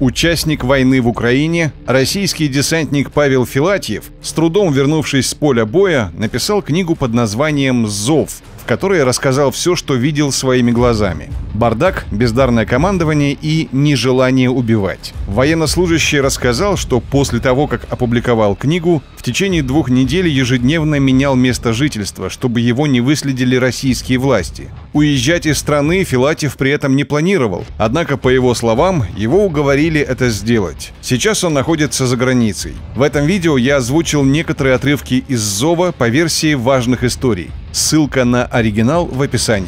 Участник войны в Украине, российский десантник Павел Филатьев, с трудом вернувшись с поля боя, написал книгу под названием «Зов», в которой рассказал все, что видел своими глазами. Бардак, бездарное командование и нежелание убивать. Военнослужащий рассказал, что после того, как опубликовал книгу, в течение 2 недель ежедневно менял место жительства, чтобы его не выследили российские власти. Уезжать из страны Филатьев при этом не планировал, однако, по его словам, его уговорили это сделать. Сейчас он находится за границей. В этом видео я озвучил некоторые отрывки из «Зова» по версии важных историй. Ссылка на оригинал в описании.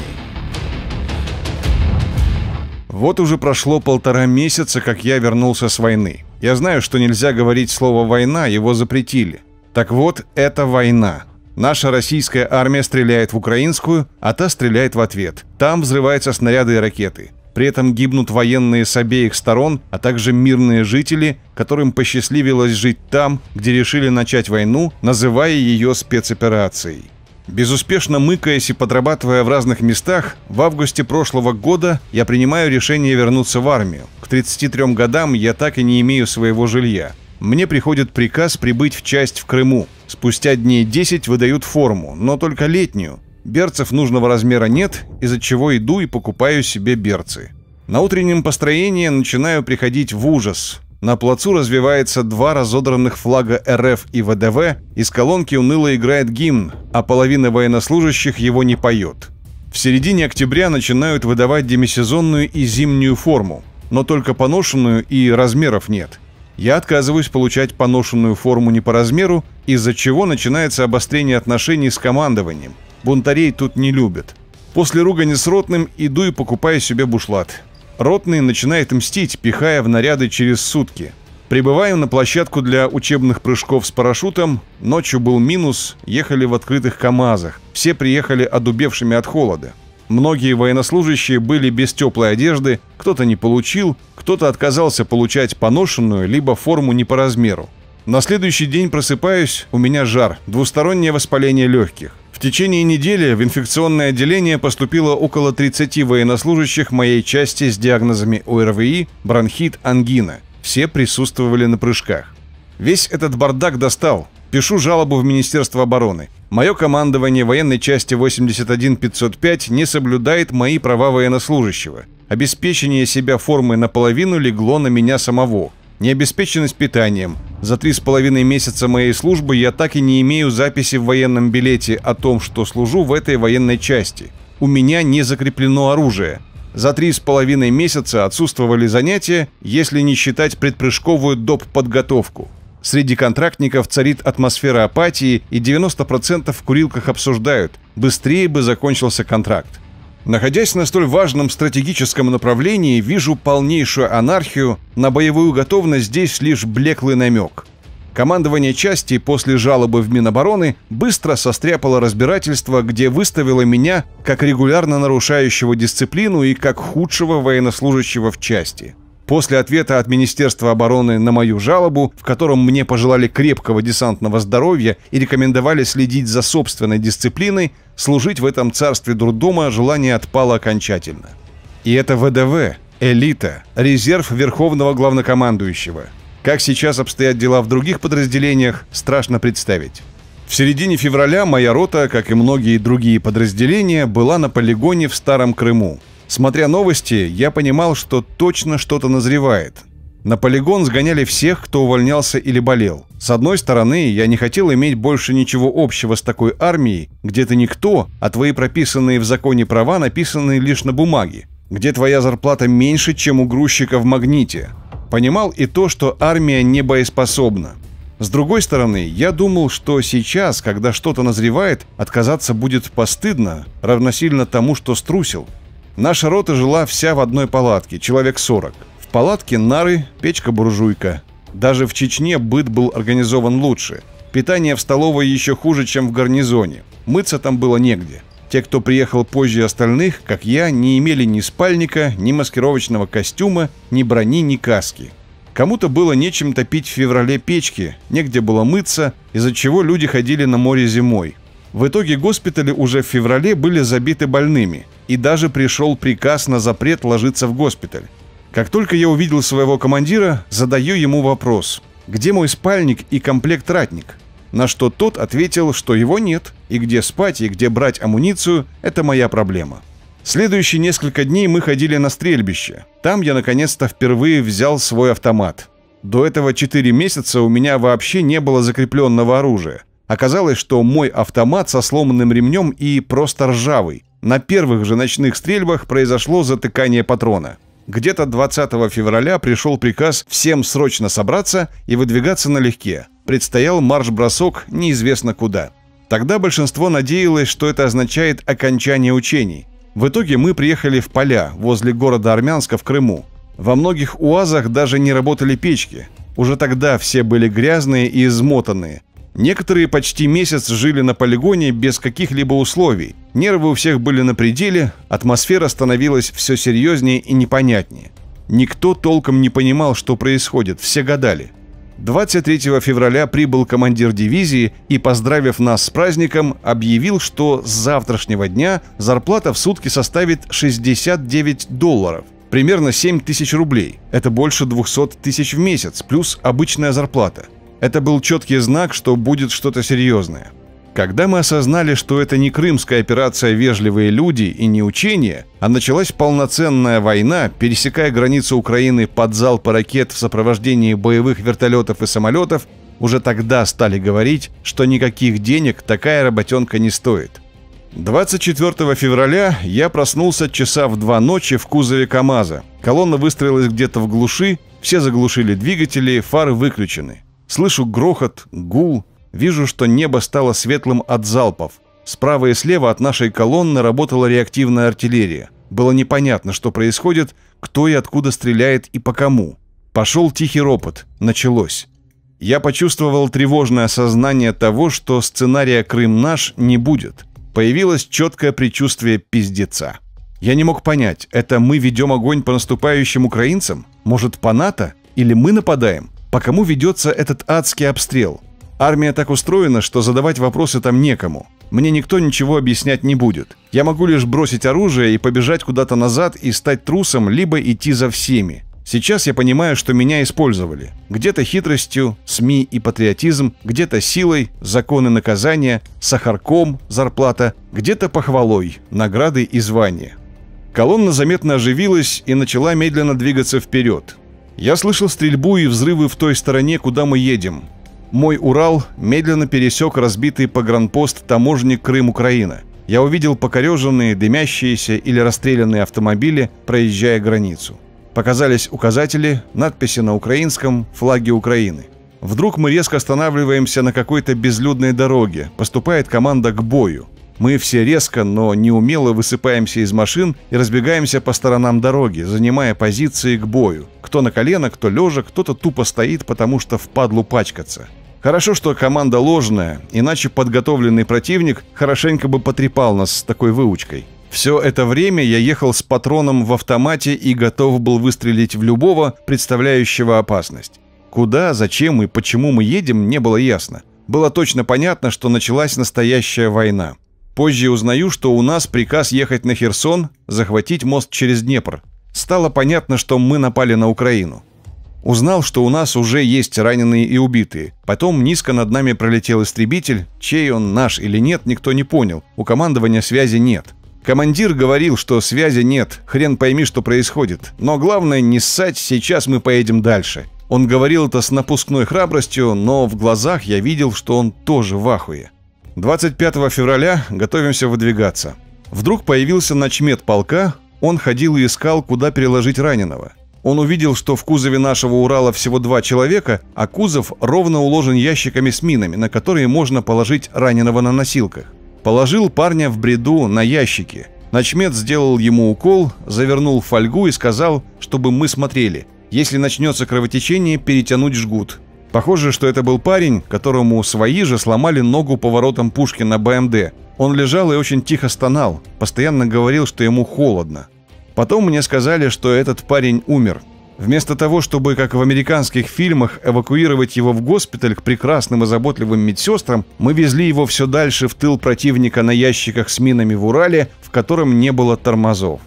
Вот уже прошло 1,5 месяца, как я вернулся с войны. Я знаю, что нельзя говорить слово «война», его запретили. Так вот, это война. Наша российская армия стреляет в украинскую, а та стреляет в ответ. Там взрываются снаряды и ракеты. При этом гибнут военные с обеих сторон, а также мирные жители, которым посчастливилось жить там, где решили начать войну, называя ее спецоперацией. Безуспешно мыкаясь и подрабатывая в разных местах, в августе прошлого года я принимаю решение вернуться в армию. К 33 годам я так и не имею своего жилья. Мне приходит приказ прибыть в часть в Крыму. Спустя дней 10 выдают форму, но только летнюю. Берцев нужного размера нет, из-за чего иду и покупаю себе берцы. На утреннем построении начинаю приходить в ужас. На плацу развивается 2 разодранных флага РФ и ВДВ, из колонки уныло играет гимн, а половина военнослужащих его не поет. В середине октября начинают выдавать демисезонную и зимнюю форму, но только поношенную и размеров нет. Я отказываюсь получать поношенную форму не по размеру, из-за чего начинается обострение отношений с командованием. Бунтарей тут не любят. После ругани с ротным иду и покупаю себе бушлат. Ротный начинает мстить, пихая в наряды через сутки. Прибываем на площадку для учебных прыжков с парашютом. Ночью был минус, ехали в открытых КАМАЗах. Все приехали одубевшими от холода. Многие военнослужащие были без теплой одежды, кто-то не получил, кто-то отказался получать поношенную, либо форму не по размеру. На следующий день просыпаюсь, у меня жар, двустороннее воспаление легких. В течение недели в инфекционное отделение поступило около 30 военнослужащих моей части с диагнозами ОРВИ, бронхит, ангина. Все присутствовали на прыжках. Весь этот бардак достал. Пишу жалобу в Министерство обороны. Мое командование военной части 81505 не соблюдает мои права военнослужащего. Обеспечение себя формой наполовину легло на меня самого. Необеспеченность питанием. За 3,5 месяца моей службы я так и не имею записи в военном билете о том, что служу в этой военной части. У меня не закреплено оружие. За 3,5 месяца отсутствовали занятия, если не считать предпрыжковую доп. Подготовку. Среди контрактников царит атмосфера апатии, и 90% в курилках обсуждают, быстрее бы закончился контракт. Находясь на столь важном стратегическом направлении, вижу полнейшую анархию, на боевую готовность здесь лишь блеклый намек. Командование части после жалобы в Минобороны быстро состряпало разбирательство, где выставило меня как регулярно нарушающего дисциплину и как худшего военнослужащего в части. После ответа от Министерства обороны на мою жалобу, в котором мне пожелали крепкого десантного здоровья и рекомендовали следить за собственной дисциплиной, служить в этом царстве дурдома желание отпало окончательно. И это ВДВ, элита, резерв Верховного Главнокомандующего. Как сейчас обстоят дела в других подразделениях, страшно представить. В середине февраля моя рота, как и многие другие подразделения, была на полигоне в Старом Крыму. Смотря новости, я понимал, что точно что-то назревает. На полигон сгоняли всех, кто увольнялся или болел. С одной стороны, я не хотел иметь больше ничего общего с такой армией, где ты никто, а твои прописанные в законе права написаны лишь на бумаге, где твоя зарплата меньше, чем у грузчика в Магните. Понимал и то, что армия не боеспособна. С другой стороны, я думал, что сейчас, когда что-то назревает, отказаться будет постыдно, равносильно тому, что струсил. Наша рота жила вся в одной палатке, человек 40. В палатке нары, печка-буржуйка. Даже в Чечне быт был организован лучше. Питание в столовой еще хуже, чем в гарнизоне. Мыться там было негде. Те, кто приехал позже остальных, как я, не имели ни спальника, ни маскировочного костюма, ни брони, ни каски. Кому-то было нечем топить в феврале печки, негде было мыться, из-за чего люди ходили на море зимой. В итоге госпитали уже в феврале были забиты больными, и даже пришел приказ на запрет ложиться в госпиталь. Как только я увидел своего командира, задаю ему вопрос: где мой спальник и комплект-ратник? На что тот ответил, что его нет, и где спать, и где брать амуницию – это моя проблема. Следующие несколько дней мы ходили на стрельбище. Там я наконец-то впервые взял свой автомат. До этого 4 месяца у меня вообще не было закрепленного оружия. Оказалось, что мой автомат со сломанным ремнем и просто ржавый. На первых же ночных стрельбах произошло затыкание патрона. Где-то 20 февраля пришел приказ всем срочно собраться и выдвигаться налегке. Предстоял марш-бросок неизвестно куда. Тогда большинство надеялось, что это означает окончание учений. В итоге мы приехали в поля возле города Армянска в Крыму. Во многих УАЗах даже не работали печки. Уже тогда все были грязные и измотанные. Некоторые почти месяц жили на полигоне без каких-либо условий. Нервы у всех были на пределе, атмосфера становилась все серьезнее и непонятнее. Никто толком не понимал, что происходит, все гадали. 23 февраля прибыл командир дивизии и, поздравив нас с праздником, объявил, что с завтрашнего дня зарплата в сутки составит $69, примерно 7 тысяч рублей. Это больше 200 тысяч в месяц, плюс обычная зарплата. Это был четкий знак, что будет что-то серьезное. Когда мы осознали, что это не крымская операция «Вежливые люди» и не учение, а началась полноценная война, пересекая границу Украины под залпы ракет в сопровождении боевых вертолетов и самолетов, уже тогда стали говорить, что никаких денег такая работенка не стоит. 24 февраля я проснулся часа в 2 ночи в кузове КамАЗа. Колонна выстроилась где-то в глуши, все заглушили двигатели, фары выключены. Слышу грохот, гул, вижу, что небо стало светлым от залпов. Справа и слева от нашей колонны работала реактивная артиллерия. Было непонятно, что происходит, кто и откуда стреляет и по кому. Пошел тихий ропот. Началось. Я почувствовал тревожное осознание того, что сценария «Крым наш» не будет. Появилось четкое предчувствие пиздеца. Я не мог понять, это мы ведем огонь по наступающим украинцам? Может, по НАТО? Или мы нападаем? По кому ведется этот адский обстрел? Армия так устроена, что задавать вопросы там некому. Мне никто ничего объяснять не будет. Я могу лишь бросить оружие и побежать куда-то назад и стать трусом, либо идти за всеми. Сейчас я понимаю, что меня использовали. Где-то хитростью, СМИ и патриотизм, где-то силой, законы наказания, сахарком, зарплата, где-то похвалой, награды и звания. Колонна заметно оживилась и начала медленно двигаться вперед. Я слышал стрельбу и взрывы в той стороне, куда мы едем. Мой Урал медленно пересек разбитый погранпост таможни Крым-Украина. Я увидел покореженные, дымящиеся или расстрелянные автомобили, проезжая границу. Показались указатели, надписи на украинском, флаги Украины. Вдруг мы резко останавливаемся на какой-то безлюдной дороге. Поступает команда к бою. Мы все резко, но неумело высыпаемся из машин и разбегаемся по сторонам дороги, занимая позиции к бою. Кто на колено, кто лежа, кто-то тупо стоит, потому что впадлу пачкаться. Хорошо, что команда ложная, иначе подготовленный противник хорошенько бы потрепал нас с такой выучкой. Все это время я ехал с патроном в автомате и готов был выстрелить в любого, представляющего опасность. Куда, зачем и почему мы едем, не было ясно. Было точно понятно, что началась настоящая война. Позже узнаю, что у нас приказ ехать на Херсон, захватить мост через Днепр. Стало понятно, что мы напали на Украину. Узнал, что у нас уже есть раненые и убитые. Потом низко над нами пролетел истребитель. Чей он, наш или нет, никто не понял. У командования связи нет. Командир говорил, что связи нет, хрен пойми, что происходит. Но главное не ссать, сейчас мы поедем дальше. Он говорил это с напускной храбростью, но в глазах я видел, что он тоже в ахуе. 25 февраля готовимся выдвигаться. Вдруг появился начмед полка, он ходил и искал, куда переложить раненого. Он увидел, что в кузове нашего Урала всего 2 человека, а кузов ровно уложен ящиками с минами, на которые можно положить раненого на носилках. Положил парня в бреду на ящики. Начмед сделал ему укол, завернул в фольгу и сказал, чтобы мы смотрели. Если начнется кровотечение, перетянуть жгут. Похоже, что это был парень, которому свои же сломали ногу поворотом пушки на БМД. Он лежал и очень тихо стонал, постоянно говорил, что ему холодно. Потом мне сказали, что этот парень умер. Вместо того, чтобы, как в американских фильмах, эвакуировать его в госпиталь к прекрасным и заботливым медсестрам, мы везли его все дальше в тыл противника на ящиках с минами в Урале, в котором не было тормозов.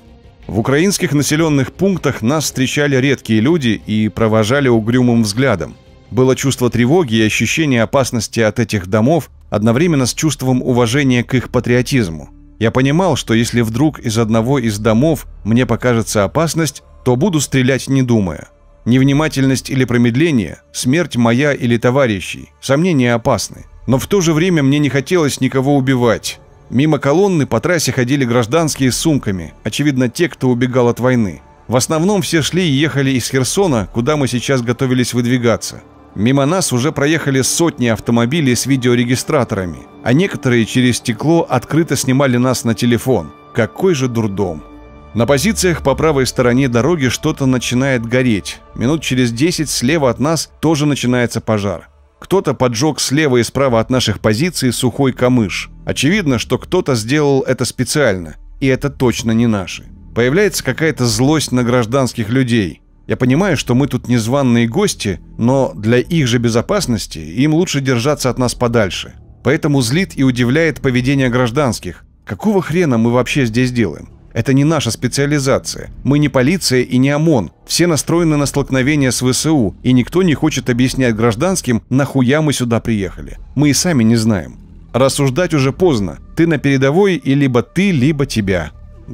В украинских населенных пунктах нас встречали редкие люди и провожали угрюмым взглядом. Было чувство тревоги и ощущение опасности от этих домов, одновременно с чувством уважения к их патриотизму. Я понимал, что если вдруг из одного из домов мне покажется опасность, то буду стрелять не думая. Невнимательность или промедление, смерть моя или товарищей, сомнения опасны. Но в то же время мне не хотелось никого убивать. Мимо колонны по трассе ходили гражданские с сумками, очевидно, те, кто убегал от войны. В основном все шли и ехали из Херсона, куда мы сейчас готовились выдвигаться. Мимо нас уже проехали сотни автомобилей с видеорегистраторами, а некоторые через стекло открыто снимали нас на телефон. Какой же дурдом! На позициях по правой стороне дороги что-то начинает гореть. Минут через 10 слева от нас тоже начинается пожар. Кто-то поджег слева и справа от наших позиций сухой камыш. Очевидно, что кто-то сделал это специально, и это точно не наши. Появляется какая-то злость на гражданских людей. Я понимаю, что мы тут незваные гости, но для их же безопасности им лучше держаться от нас подальше. Поэтому злит и удивляет поведение гражданских. Какого хрена мы вообще здесь делаем? Это не наша специализация. Мы не полиция и не ОМОН. Все настроены на столкновение с ВСУ, и никто не хочет объяснять гражданским, нахуя мы сюда приехали. Мы и сами не знаем. Рассуждать уже поздно. Ты на передовой, и либо ты, либо тебя.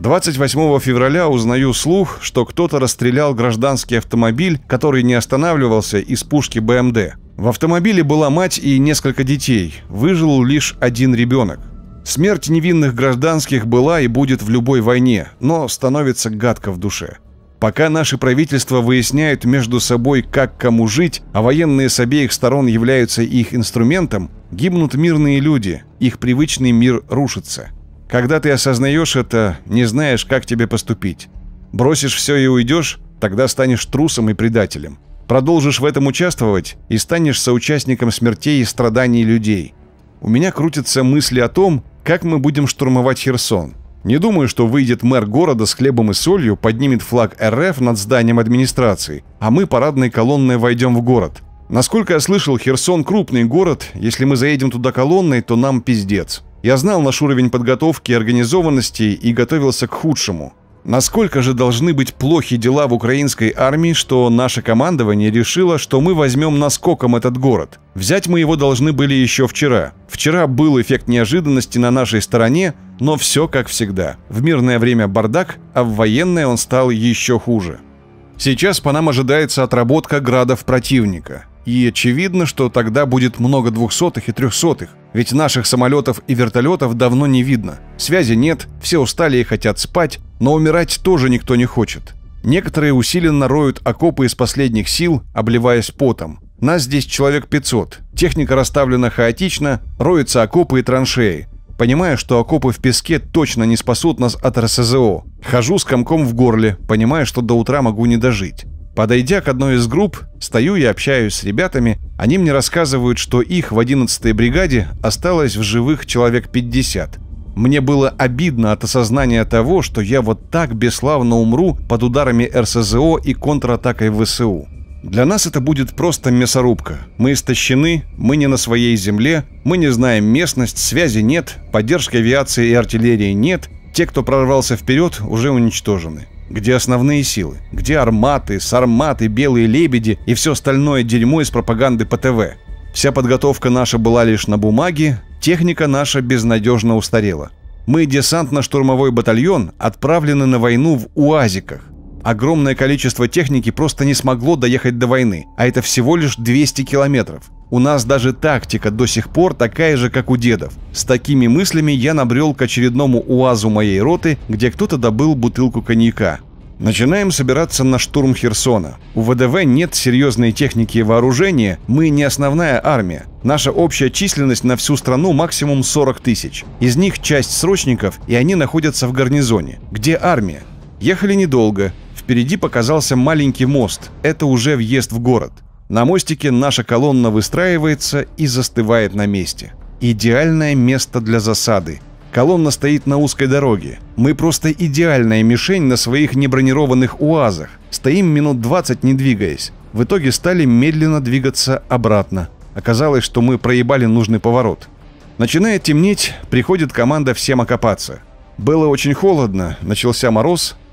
28 февраля узнаю слух, что кто-то расстрелял гражданский автомобиль, который не останавливался, из пушки БМД. В автомобиле была мать и несколько детей. Выжил лишь один ребенок. Смерть невинных гражданских была и будет в любой войне, но становится гадко в душе. Пока наши правительства выясняют между собой, как кому жить, а военные с обеих сторон являются их инструментом, гибнут мирные люди, их привычный мир рушится. Когда ты осознаешь это, не знаешь, как тебе поступить. Бросишь все и уйдешь, тогда станешь трусом и предателем. Продолжишь в этом участвовать и станешь соучастником смертей и страданий людей. У меня крутятся мысли о том, как мы будем штурмовать Херсон. Не думаю, что выйдет мэр города с хлебом и солью, поднимет флаг РФ над зданием администрации, а мы парадной колонной войдем в город. Насколько я слышал, Херсон крупный город, если мы заедем туда колонной, то нам пиздец. Я знал наш уровень подготовки и организованности и готовился к худшему. Насколько же должны быть плохи дела в украинской армии, что наше командование решило, что мы возьмем наскоком этот город. Взять мы его должны были еще вчера. Вчера был эффект неожиданности на нашей стороне, но все как всегда. В мирное время бардак, а в военное он стал еще хуже. Сейчас по нам ожидается отработка градов противника. И очевидно, что тогда будет много 200-х и 300-х. Ведь наших самолетов и вертолетов давно не видно. Связи нет, все устали и хотят спать, но умирать тоже никто не хочет. Некоторые усиленно роют окопы из последних сил, обливаясь потом. Нас здесь человек 500. Техника расставлена хаотично, роются окопы и траншеи. Понимаю, что окопы в песке точно не спасут нас от РСЗО. Хожу с комком в горле, понимая, что до утра могу не дожить. Подойдя к одной из групп, стою и общаюсь с ребятами, они мне рассказывают, что их в 11-й бригаде осталось в живых человек 50. Мне было обидно от осознания того, что я вот так бесславно умру под ударами РСЗО и контратакой ВСУ. Для нас это будет просто мясорубка. Мы истощены, мы не на своей земле, мы не знаем местность, связи нет, поддержки авиации и артиллерии нет, те, кто прорвался вперед, уже уничтожены. Где основные силы? Где арматы, сарматы, белые лебеди и все остальное дерьмо из пропаганды по ТВ? Вся подготовка наша была лишь на бумаге, техника наша безнадежно устарела. Мы, десантно-штурмовой батальон, отправлены на войну в УАЗиках. Огромное количество техники просто не смогло доехать до войны, а это всего лишь 200 километров. У нас даже тактика до сих пор такая же, как у дедов. С такими мыслями я набрел к очередному УАЗу моей роты, где кто-то добыл бутылку коньяка. Начинаем собираться на штурм Херсона. У ВДВ нет серьезной техники и вооружения, мы не основная армия. Наша общая численность на всю страну максимум 40 тысяч. Из них часть срочников, и они находятся в гарнизоне. Где армия? Ехали недолго. Впереди показался маленький мост. Это уже въезд в город. На мостике наша колонна выстраивается и застывает на месте. Идеальное место для засады. Колонна стоит на узкой дороге. Мы просто идеальная мишень на своих небронированных УАЗах. Стоим минут 20, не двигаясь. В итоге стали медленно двигаться обратно. Оказалось, что мы проебали нужный поворот. Начинает темнеть, приходит команда всем окопаться. Было очень холодно, начался мороз.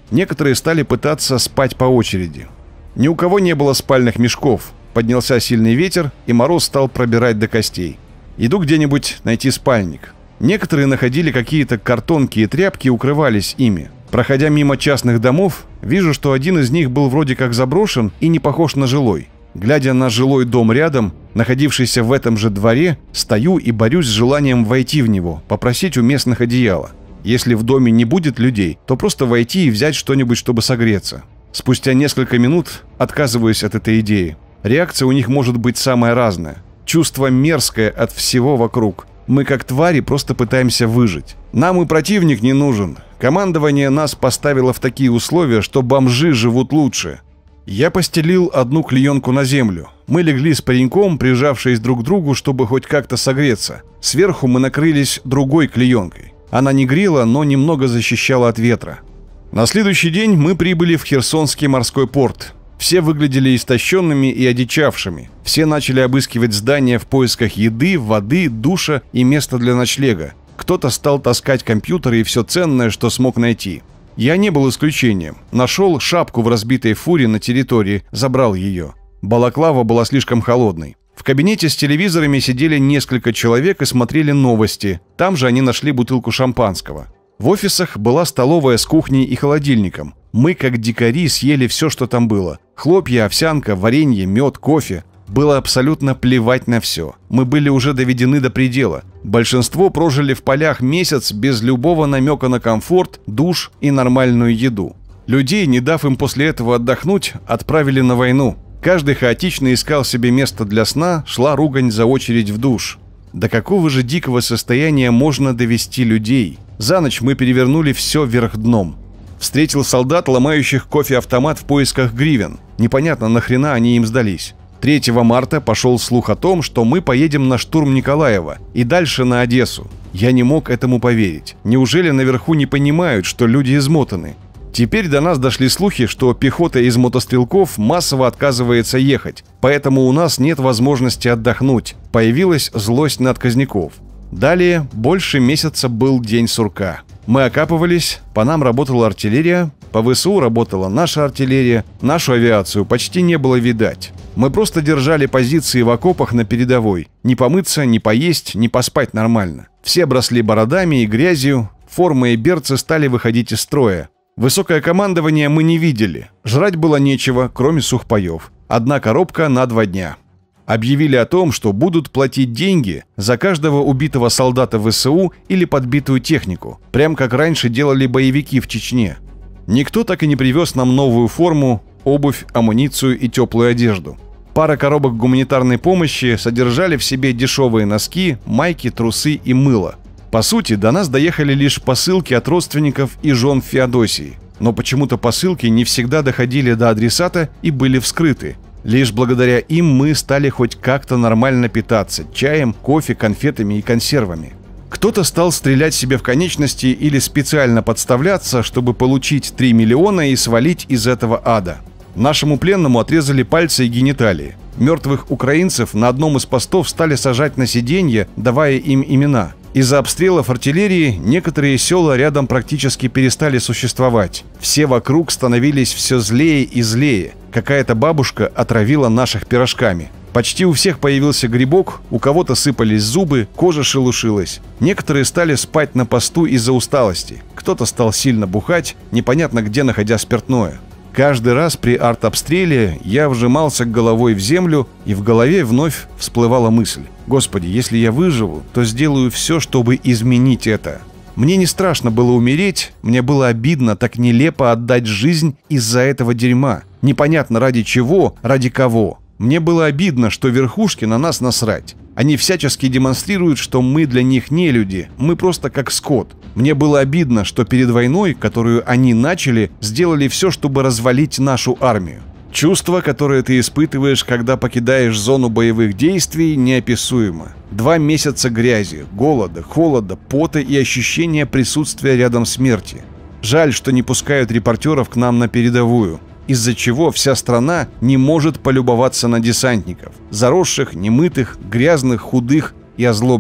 Некоторые стали пытаться спать по очереди. Ни у кого не было спальных мешков. Поднялся сильный ветер, и мороз стал пробирать до костей. Иду где-нибудь найти спальник. Некоторые находили какие-то картонки и тряпки и укрывались ими. Проходя мимо частных домов, вижу, что один из них был вроде как заброшен и не похож на жилой. Глядя на жилой дом рядом, находившийся в этом же дворе, стою и борюсь с желанием войти в него, попросить у местных одеяла. Если в доме не будет людей, то просто войти и взять что-нибудь, чтобы согреться. Спустя несколько минут отказываюсь от этой идеи. Реакция у них может быть самая разная. Чувство мерзкое от всего вокруг. Мы как твари просто пытаемся выжить. Нам и противник не нужен. Командование нас поставило в такие условия, что бомжи живут лучше. Я постелил одну клеенку на землю. Мы легли с пареньком, прижавшись друг к другу, чтобы хоть как-то согреться. Сверху мы накрылись другой клеенкой. Она не грела, но немного защищала от ветра. На следующий день мы прибыли в Херсонский морской порт. Все выглядели истощенными и одичавшими. Все начали обыскивать здания в поисках еды, воды, душа и места для ночлега. Кто-то стал таскать компьютеры и все ценное, что смог найти. Я не был исключением. Нашел шапку в разбитой фуре на территории, забрал ее. Балаклава была слишком холодной. В кабинете с телевизорами сидели несколько человек и смотрели новости. Там же они нашли бутылку шампанского. В офисах была столовая с кухней и холодильником. Мы, как дикари, съели все, что там было. Хлопья, овсянка, варенье, мед, кофе. Было абсолютно плевать на все. Мы были уже доведены до предела. Большинство прожили в полях месяц без любого намека на комфорт, душ и нормальную еду. Людей, не дав им после этого отдохнуть, отправили на войну. Каждый хаотично искал себе место для сна, шла ругань за очередь в душ. До какого же дикого состояния можно довести людей? За ночь мы перевернули все вверх дном. Встретил солдат, ломающих кофе-автомат в поисках гривен. Непонятно, нахрена они им сдались. 3 марта пошел слух о том, что мы поедем на штурм Николаева и дальше на Одессу. Я не мог этому поверить. Неужели наверху не понимают, что люди измотаны? Теперь до нас дошли слухи, что пехота из мотострелков массово отказывается ехать, поэтому у нас нет возможности отдохнуть. Появилась злость на отказников. Далее больше месяца был день сурка. Мы окапывались, по нам работала артиллерия, по ВСУ работала наша артиллерия, нашу авиацию почти не было видать. Мы просто держали позиции в окопах на передовой. Не помыться, не поесть, не поспать нормально. Все обросли бородами и грязью, формы и берцы стали выходить из строя. Высокое командование мы не видели. Жрать было нечего, кроме сухпаев. 1 коробка на 2 дня. Объявили о том, что будут платить деньги за каждого убитого солдата ВСУ или подбитую технику, прям как раньше делали боевики в Чечне. Никто так и не привез нам новую форму, обувь, амуницию и теплую одежду. Пара коробок гуманитарной помощи содержали в себе дешевые носки, майки, трусы и мыло. По сути, до нас доехали лишь посылки от родственников и жен Феодосии. Но почему-то посылки не всегда доходили до адресата и были вскрыты. Лишь благодаря им мы стали хоть как-то нормально питаться чаем, кофе, конфетами и консервами. Кто-то стал стрелять себе в конечности или специально подставляться, чтобы получить 3 миллиона и свалить из этого ада. Нашему пленному отрезали пальцы и гениталии. Мертвых украинцев на одном из постов стали сажать на сиденья, давая им имена. Из-за обстрелов артиллерии некоторые села рядом практически перестали существовать. Все вокруг становились все злее и злее. Какая-то бабушка отравила наших пирожками. Почти у всех появился грибок, у кого-то сыпались зубы, кожа шелушилась. Некоторые стали спать на посту из-за усталости. Кто-то стал сильно бухать, непонятно где находя спиртное. Каждый раз при артобстреле я вжимался головой в землю, и в голове вновь всплывала мысль: «Господи, если я выживу, то сделаю все, чтобы изменить это». Мне не страшно было умереть, мне было обидно так нелепо отдать жизнь из-за этого дерьма. Непонятно ради чего, ради кого. Мне было обидно, что верхушке на нас насрать. Они всячески демонстрируют, что мы для них не люди, мы просто как скот. Мне было обидно, что перед войной, которую они начали, сделали все, чтобы развалить нашу армию. Чувство, которое ты испытываешь, когда покидаешь зону боевых действий, неописуемо. 2 месяца грязи, голода, холода, пота и ощущения присутствия рядом смерти. Жаль, что не пускают репортеров к нам на передовую, из-за чего вся страна не может полюбоваться на десантников, заросших, немытых, грязных, худых и озлобленных.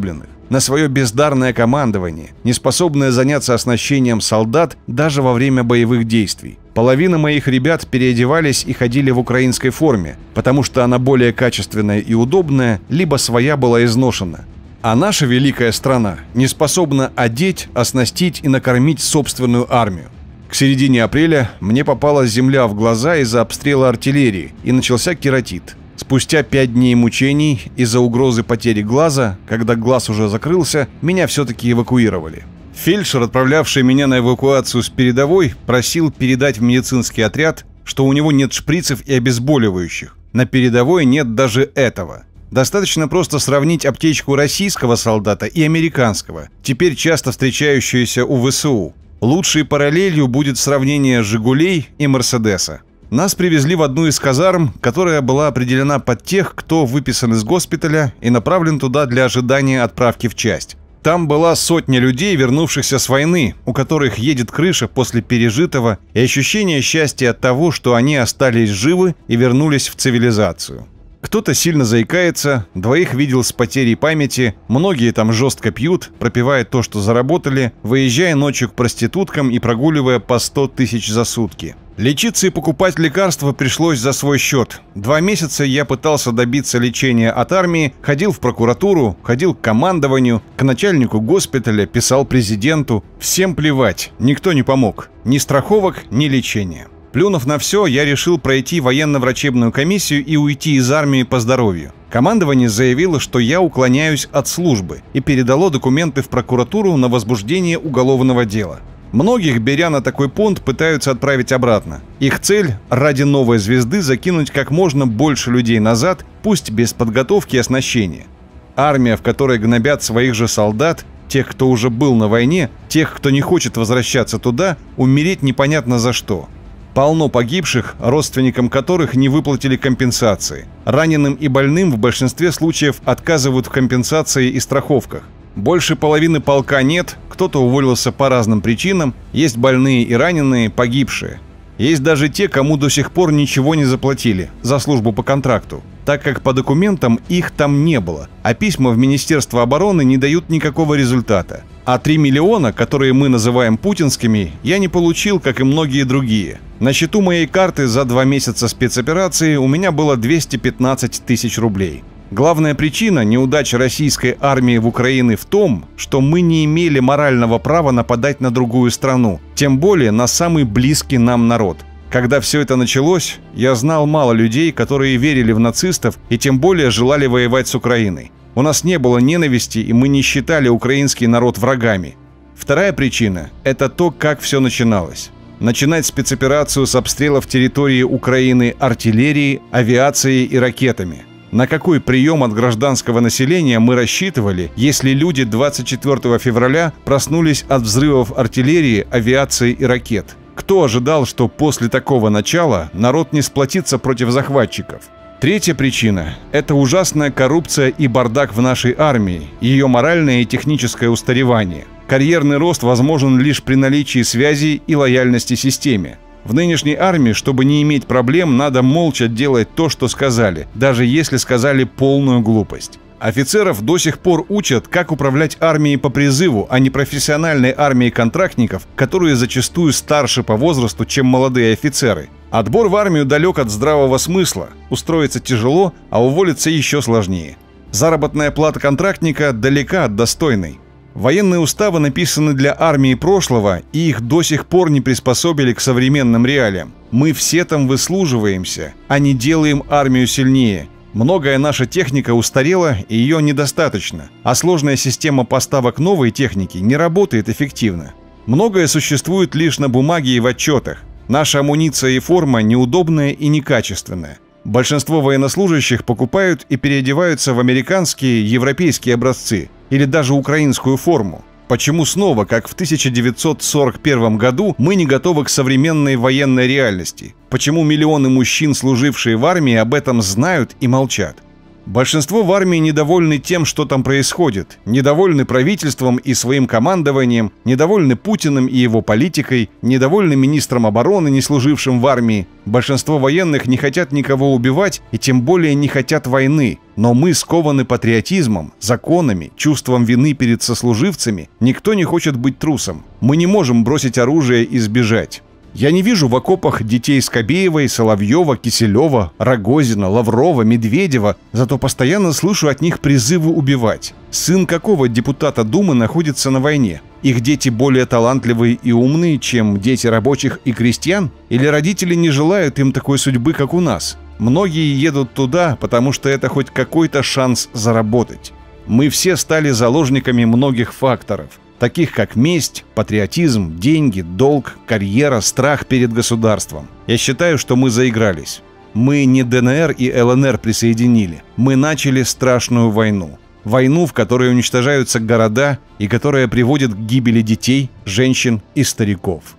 на свое бездарное командование, не способное заняться оснащением солдат даже во время боевых действий. Половина моих ребят переодевались и ходили в украинской форме, потому что она более качественная и удобная, либо своя была изношена. А наша великая страна не способна одеть, оснастить и накормить собственную армию. К середине апреля мне попалась земля в глаза из-за обстрела артиллерии, и начался кератит. Спустя 5 дней мучений из-за угрозы потери глаза, когда глаз уже закрылся, меня все-таки эвакуировали. Фельдшер, отправлявший меня на эвакуацию с передовой, просил передать в медицинский отряд, что у него нет шприцев и обезболивающих. На передовой нет даже этого. Достаточно просто сравнить аптечку российского солдата и американского, теперь часто встречающуюся у ВСУ. Лучшей параллелью будет сравнение «Жигулей» и «Мерседеса». Нас привезли в одну из казарм, которая была определена под тех, кто выписан из госпиталя и направлен туда для ожидания отправки в часть. Там была сотня людей, вернувшихся с войны, у которых едет крыша после пережитого, и ощущение счастья от того, что они остались живы и вернулись в цивилизацию. Кто-то сильно заикается, двоих видел с потерей памяти, многие там жестко пьют, пропивая то, что заработали, выезжая ночью к проституткам и прогуливая по 100 тысяч за сутки. Лечиться и покупать лекарства пришлось за свой счет. 2 месяца я пытался добиться лечения от армии, ходил в прокуратуру, ходил к командованию, к начальнику госпиталя, писал президенту. Всем плевать, никто не помог. Ни страховок, ни лечения. Плюнув на все, я решил пройти военно-врачебную комиссию и уйти из армии по здоровью. Командование заявило, что я уклоняюсь от службы, и передало документы в прокуратуру на возбуждение уголовного дела. Многих, беря на такой понт, пытаются отправить обратно. Их цель – ради новой звезды закинуть как можно больше людей назад, пусть без подготовки и оснащения. Армия, в которой гнобят своих же солдат, тех, кто уже был на войне, тех, кто не хочет возвращаться туда, умереть непонятно за что. Полно погибших, родственникам которых не выплатили компенсации. Раненым и больным в большинстве случаев отказывают в компенсации и страховках. Больше половины полка нет, кто-то уволился по разным причинам, есть больные и раненые, погибшие. Есть даже те, кому до сих пор ничего не заплатили за службу по контракту, так как по документам их там не было, а письма в Министерство обороны не дают никакого результата. А 3 миллиона, которые мы называем путинскими, я не получил, как и многие другие. На счету моей карты за 2 месяца спецоперации у меня было 215 тысяч рублей. Главная причина неудачи российской армии в Украине в том, что мы не имели морального права нападать на другую страну, тем более на самый близкий нам народ. Когда все это началось, я знал мало людей, которые верили в нацистов и тем более желали воевать с Украиной. У нас не было ненависти, и мы не считали украинский народ врагами. Вторая причина – это то, как все начиналось. Начинать спецоперацию с обстрелов территории Украины артиллерией, авиацией и ракетами. На какой прием от гражданского населения мы рассчитывали, если люди 24 февраля проснулись от взрывов артиллерии, авиации и ракет? Кто ожидал, что после такого начала народ не сплотится против захватчиков? Третья причина – это ужасная коррупция и бардак в нашей армии, ее моральное и техническое устаревание. Карьерный рост возможен лишь при наличии связей и лояльности системе. В нынешней армии, чтобы не иметь проблем, надо молча делать то, что сказали, даже если сказали полную глупость. Офицеров до сих пор учат, как управлять армией по призыву, а не профессиональной армией контрактников, которые зачастую старше по возрасту, чем молодые офицеры. Отбор в армию далек от здравого смысла. Устроиться тяжело, а уволиться еще сложнее. Заработная плата контрактника далека от достойной. Военные уставы написаны для армии прошлого, и их до сих пор не приспособили к современным реалиям. Мы все там выслуживаемся, а не делаем армию сильнее. Многое наша техника устарела, и ее недостаточно, а сложная система поставок новой техники не работает эффективно. Многое существует лишь на бумаге и в отчетах. Наша амуниция и форма неудобная и некачественная. Большинство военнослужащих покупают и переодеваются в американские, европейские образцы или даже украинскую форму. Почему снова, как в 1941 году, мы не готовы к современной военной реальности? Почему миллионы мужчин, служившие в армии, об этом знают и молчат? Большинство в армии недовольны тем, что там происходит, недовольны правительством и своим командованием, недовольны Путиным и его политикой, недовольны министром обороны, не служившим в армии. Большинство военных не хотят никого убивать и тем более не хотят войны. Но мы скованы патриотизмом, законами, чувством вины перед сослуживцами. Никто не хочет быть трусом. Мы не можем бросить оружие и сбежать. Я не вижу в окопах детей Скобеевой, Соловьева, Киселева, Рогозина, Лаврова, Медведева, зато постоянно слышу от них призывы убивать. Сын какого депутата Думы находится на войне? Их дети более талантливые и умные, чем дети рабочих и крестьян? Или родители не желают им такой судьбы, как у нас? Многие едут туда, потому что это хоть какой-то шанс заработать. Мы все стали заложниками многих факторов, таких как месть, патриотизм, деньги, долг, карьера, страх перед государством. Я считаю, что мы заигрались. Мы не ДНР и ЛНР присоединили. Мы начали страшную войну. Войну, в которой уничтожаются города и которая приводит к гибели детей, женщин и стариков.